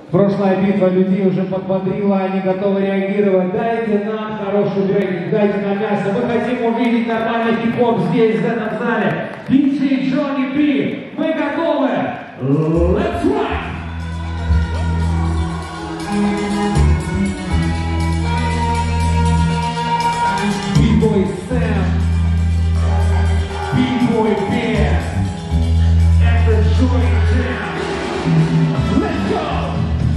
Прошлая битва людей уже подбодрила, они готовы реагировать. Дайте нам хорошую брейкинг, дайте нам мясо. Мы хотим увидеть нормальный хип-хоп здесь, в этом зале. DJ Johnny B, мы готовы. Let's rock! B-boy Sam, B-boy Ben, at the joint jam. Let's go!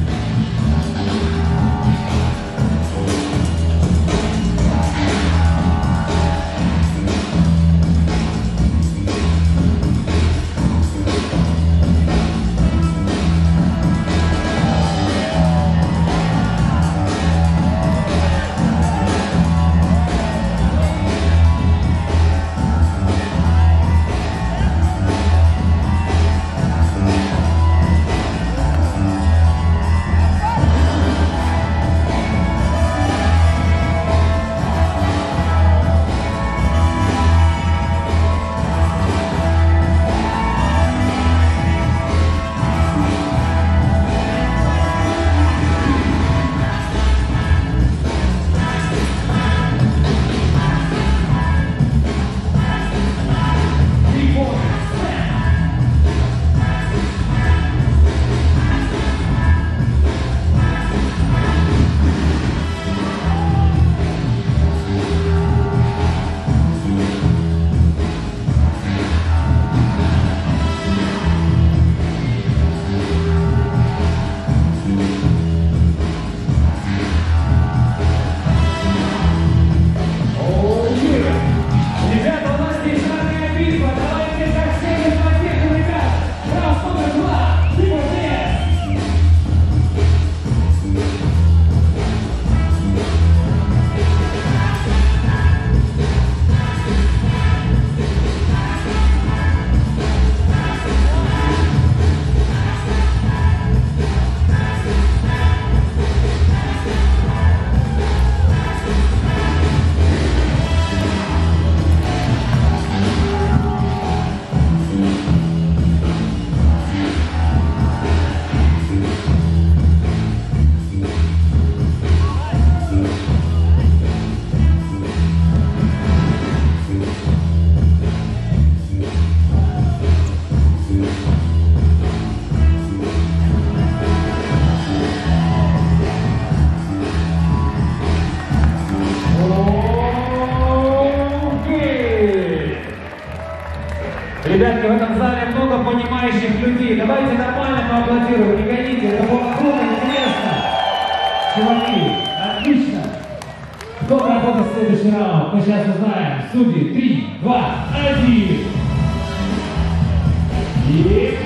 Ребятки, в этом зале много понимающих людей. Давайте нормально поаплодируем, не гоните. Это было круто, интересно. Чуваки, отлично. Кто проходит следующий раунд? Мы сейчас узнаем. Судьи, 3, 2, 1. И...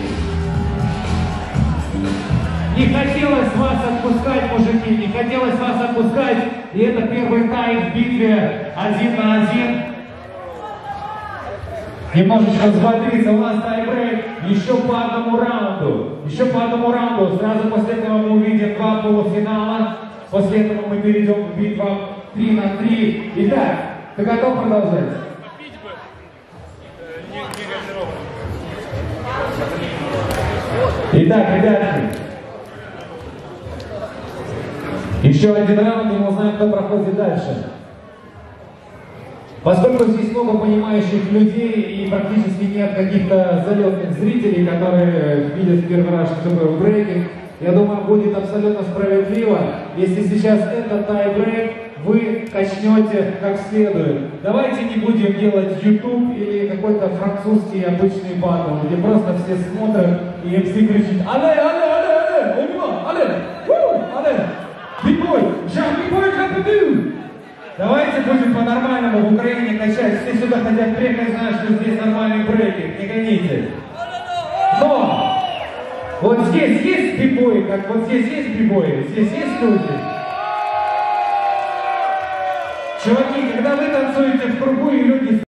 Не хотелось вас отпускать, мужики, не хотелось вас отпускать. И это первый тай в битве 1 на 1. Немножечко взбодриться, у нас тайбрейк, еще по одному раунду. Еще по одному раунду. Сразу после этого мы увидим 2 полуфинала. После этого мы перейдем в битву 3 на 3. Итак, ты готов продолжать? Итак, ребятки. Еще один раунд, и мы узнаем, кто проходит дальше. Поскольку здесь много понимающих людей и практически нет каких-то залетных зрителей, которые видят в первый раз, что такое брейкинг, я думаю, будет абсолютно справедливо, если сейчас этот тайбрейк вы качнете как следует. Давайте не будем делать YouTube или какой-то французский обычный батл, где просто все смотрят и MC кричит «Але, але, але, але, у него, але, але, битбой, жам, битбой, как ты ду!» Давайте будем по-нормальному в Украине качать. Все сюда хотят брейкать, знают, что здесь нормальный брейкинг. Не гоните. Но вот здесь есть бибои, как вот здесь есть бибои, здесь есть люди. Чуваки, когда вы танцуете в кругу и люди...